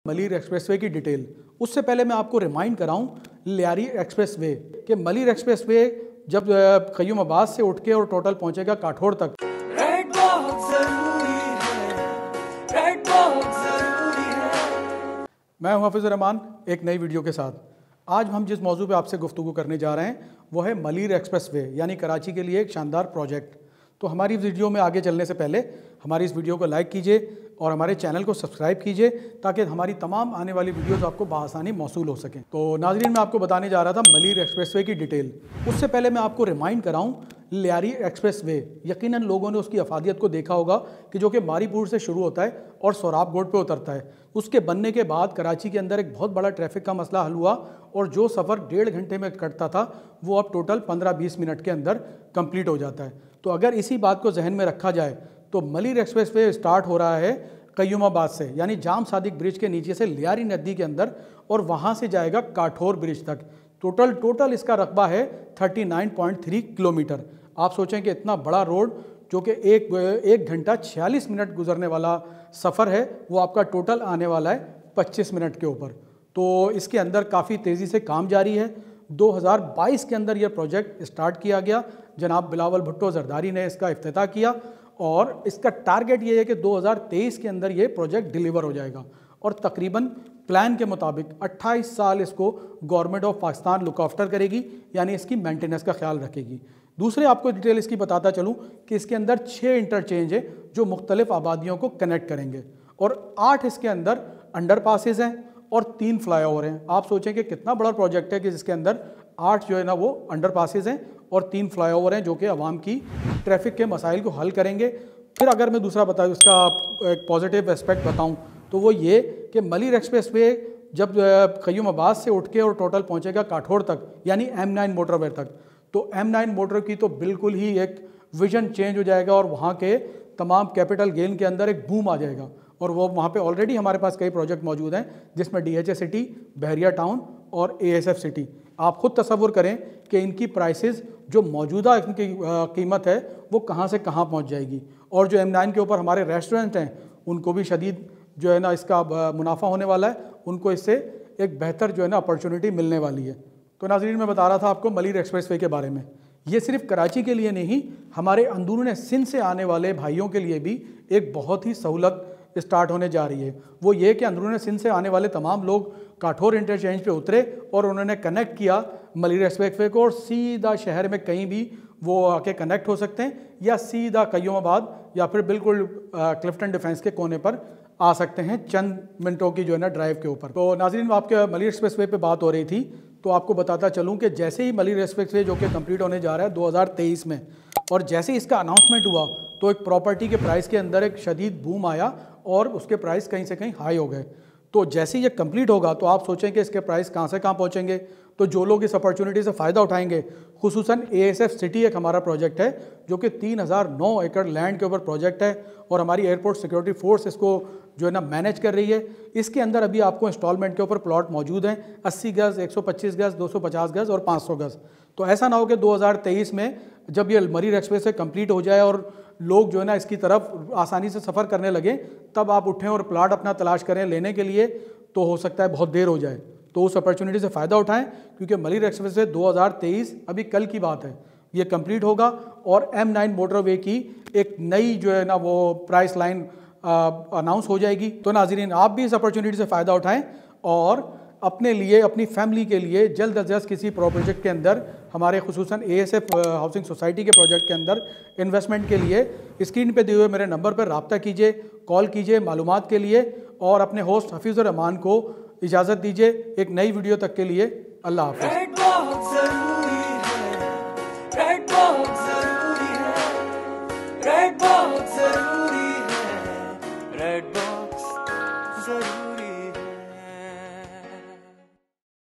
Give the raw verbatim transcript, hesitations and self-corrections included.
Malir expressway की detail. उससे पहले मैं आपको रिमाइंड कराऊं लियारी एक्सप्रेसवे कि मलीर एक्सप्रेसवे जब क़य्यूमाबाद से उठ के और टोटल पहुंचेगा काठौड़ तक। रेड बहुत जरूरी है, रेड बहुत जरूरी है। मैं हूं हाफिज़ रहमान एक नई वीडियो के साथ। आज हम जिस मौजू पे आपसे गुफ्तगू करने जा रहे हैं वो है मलीर एक्सप्रेसवे यानी कराची के लिए एक शानदार प्रोजेक्ट। तो हमारी वीडियो में आगे चलने से पहले हमारी इस वीडियो को लाइक कीजिए और हमारे चैनल को सब्सक्राइब कीजिए ताकि हमारी तमाम आने वाली वीडियोस आपको बआसानी मौसूल हो सकें। तो नाज़रीन, मैं आपको बताने जा रहा था मलीर एक्सप्रेसवे की डिटेल। उससे पहले मैं आपको रिमाइंड कराऊं लियारी एक्सप्रेसवे। यकीनन लोगों ने उसकी अफादियत को देखा होगा कि जो कि मारीपुर से शुरू होता है और सोराब रोड पे उतरता है। उसके बनने के बाद कराची के अंदर एक बहुत बड़ा ट्रैफिक का मसला हल हुआ और जो सफ़र डेढ़ घंटे में कटता था वो अब टोटल पंद्रह बीस मिनट के अंदर कंप्लीट हो जाता है। तो अगर इसी बात को जहन में रखा जाए तो मलीर एक्सप्रेसवे स्टार्ट हो रहा है क़य्यूमाबाद से यानी जाम सादिक ब्रिज के नीचे से लियारी नदी के अंदर और वहाँ से जाएगा काठौर ब्रिज तक। टोटल टोटल इसका रकबा है उनतालीस पॉइंट तीन किलोमीटर। आप सोचें कि इतना बड़ा रोड जो कि एक एक घंटा छियालीस मिनट गुजरने वाला सफ़र है वो आपका टोटल आने वाला है पच्चीस मिनट के ऊपर। तो इसके अंदर काफ़ी तेज़ी से काम जारी है। दो हज़ार बाईस के अंदर यह प्रोजेक्ट स्टार्ट किया गया। जनाब बिलावल भुट्टो जरदारी ने इसका इफ्तिताह किया और इसका टारगेट ये है कि दो हज़ार तेईस के अंदर ये प्रोजेक्ट डिलीवर हो जाएगा और तकरीबन प्लान के मुताबिक अट्ठाईस साल इसको government of Pakistan look after करेगी यानी इसकी मेंटेनेंस का ख्याल रखेगी। दूसरे आपको डिटेल इसकी बताता चलूँ कि इसके अंदर छः इंटरचेंज है जो मुख्तलिफ आबादियों को कनेक्ट करेंगे और आठ इसके अंदर अंडर पासेज हैं और तीन फ्लाईओवर हैं। आप सोचें कि कितना बड़ा प्रोजेक्ट है कि जिसके अंदर आठ जो है ना वो अंडर पासेज हैं और तीन फ्लाईओवर हैं जो कि अवाम की ट्रैफिक के मसाइल को हल करेंगे। फिर अगर मैं दूसरा बताऊँ इसका एक पॉजिटिव एस्पेक्ट बताऊँ तो वो ये कि मलीर एक्सप्रेसवे जब क़य्यूमाबाद से उठ के और टोटल पहुँचेगा काठौड़ तक यानी एम नाइन मोटरवे तक, तो एम नाइन मोटर की तो बिल्कुल ही एक विजन चेंज हो जाएगा और वहाँ के तमाम कैपिटल गेन के अंदर एक बूम आ जाएगा। और वो वहाँ पे ऑलरेडी हमारे पास कई प्रोजेक्ट मौजूद हैं जिसमें D H A city, Bahria town और ए एस एफ सिटी। आप ख़ुद तसव्वुर करें कि इनकी प्राइसेस जो मौजूदा इनकी कीमत है वो कहाँ से कहाँ पहुँच जाएगी। और जो एम नाइन के ऊपर हमारे रेस्टोरेंट हैं उनको भी शदीद जो है ना इसका मुनाफा होने वाला है, उनको इससे एक बेहतर जो है ना अपॉर्चुनिटी मिलने वाली है। तो नाज़रीन, मैं बता रहा था आपको मलीर एक्सप्रेसवे के बारे में। ये सिर्फ कराची के लिए नहीं, हमारे अंदरून सिंध से आने वाले भाइयों के लिए भी एक बहुत ही सहूलत स्टार्ट होने जा रही है। वो ये कि अंदरून सिंध से आने वाले तमाम लोग काठौर इंटरचेंज पे उतरे और उन्होंने कनेक्ट किया मलीर एक्सप्रेसवे को और सीधा शहर में कहीं भी वो आके कनेक्ट हो सकते हैं या सीधा क़य्यूमाबाद या फिर बिल्कुल क्लिफ्टन डिफेंस के कोने पर आ सकते हैं चंद मिनटों की जो है ना ड्राइव के ऊपर। तो नाज़रीन, आपके मलीर एक्सप्रेसवे पे बात हो रही थी तो आपको बताता चलूँ कि जैसे ही मलीर एक्सप्रेसवे जो कि कंप्लीट होने जा रहा है दो हज़ार तेईस में और जैसे ही इसका अनाउंसमेंट हुआ तो एक प्रॉपर्टी के प्राइस के अंदर एक शदीद बूम आया और उसके प्राइस कहीं से कहीं हाई हो गए। तो जैसे ही ये कंप्लीट होगा तो आप सोचें कि इसके प्राइस कहाँ से कहाँ पहुँचेंगे। तो जो लोग इस अपॉर्चुनिटी से फ़ायदा उठाएंगे, खुसूसन ए एस एफ सिटी एक हमारा प्रोजेक्ट है जो कि तीन हज़ार नौ एकड़ लैंड के ऊपर प्रोजेक्ट है और हमारी एयरपोर्ट सिक्योरिटी फोर्स इसको जो है ना मैनेज कर रही है। इसके अंदर अभी आपको इंस्टॉलमेंट के ऊपर प्लॉट मौजूद हैं अस्सी गज़, एक सौ पच्चीस गज़, दो सौ पचास गज़ और पाँच सौ गज़। तो ऐसा ना हो कि दो हज़ार तेईस में जब ये मलीर एक्सप्रेस से कंप्लीट हो जाए और लोग जो है ना इसकी तरफ आसानी से सफ़र करने लगे तब आप उठें और प्लाट अपना तलाश करें लेने के लिए, तो हो सकता है बहुत देर हो जाए। तो उस अपॉर्चुनिटी से फ़ायदा उठाएं क्योंकि मलीर एक्सप्रेस से दो हज़ार तेईस अभी कल की बात है, ये कंप्लीट होगा और एम नाइन मोटरवे की एक नई जो है ना वो प्राइस लाइन अनाउंस हो जाएगी। तो नाज़रीन, आप भी इस अपॉर्चुनिटी से फ़ायदा उठाएं और अपने लिए, अपनी फैमिली के लिए जल्द अज जल्द किसी प्रोजेक्ट के अंदर हमारे खुसूसन A S F housing society के प्रोजेक्ट के अंदर इन्वेस्टमेंट के लिए स्क्रीन पे दिए हुए मेरे नंबर पर रब्ता कीजिए, कॉल कीजिए मालूमात के लिए और अपने होस्ट हफीज़ रहमान को इजाज़त दीजिए। एक नई वीडियो तक के लिए अल्लाह हाफ़िज़। रेड बहुत जरूरी है, रेड बहुत जरूरी है, रेड